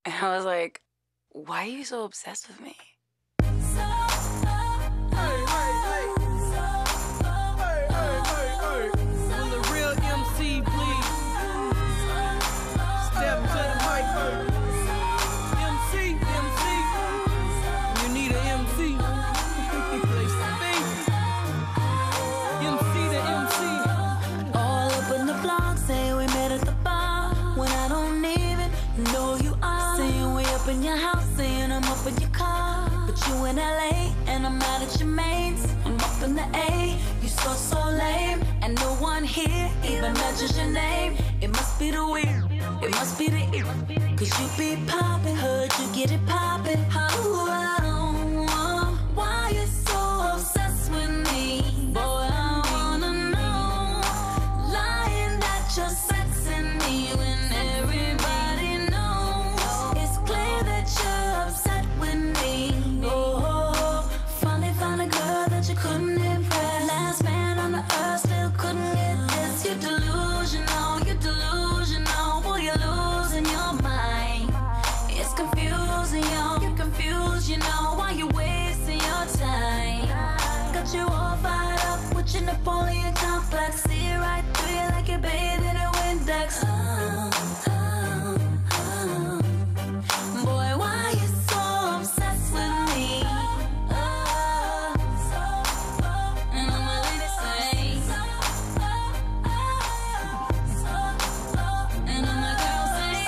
And I was like, why are you so obsessed with me? In your house, saying I'm up in your car, but you in LA and I'm mad at your mates. I'm up in the A, you so lame, and no one here even mentions your name. It must be the weird, it must be the ear, cause you be poppin', heard you get it poppin'. Why you so obsessed with me? Boy, I wanna know. Lying that you're sexing me when everybody knows. It's clear that you're upset with me. Oh, finally found a girl that you couldn't impress. Last man on the earth still couldn't get this. You're delusional, boy, you're losing your mind. It's confusing, yo, you're confused, you know. Why you wasting your time? Got you all fired up with your Napoleon complex. See it right through you like you're bathed in a Windex. Boy, why you so obsessed with me? And all my ladies say, and all my girls say,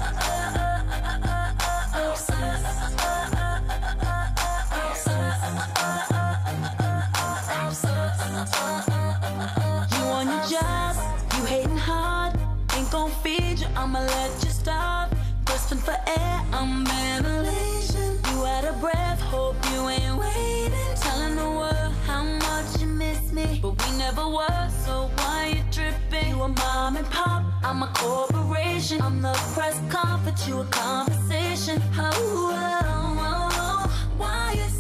you on your job, you hating hard, ain't gon' feed you, I'ma let you starve. Grasping for air, I'm ventilation. You out of breath, hope you ain't waiting. Telling the world how much you miss me, but we never were, so why you tripping? You a mom and pop, I'm a corporation. I'm the press conference, you a conversation. Why you